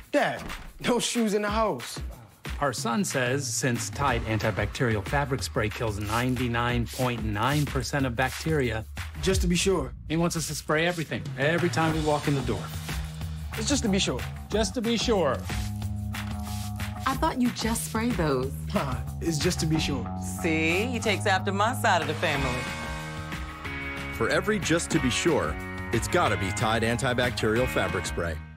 Dad, no shoes in the house. Our son says since Tide antibacterial fabric spray kills 99.9% of bacteria, Just to be sure. he wants us to spray everything every time we walk in the door. It's just to be sure. Just to be sure. I thought you just sprayed those. It's just to be sure. See, he takes after my side of the family. For every just to be sure, it's gotta be Tide antibacterial fabric spray.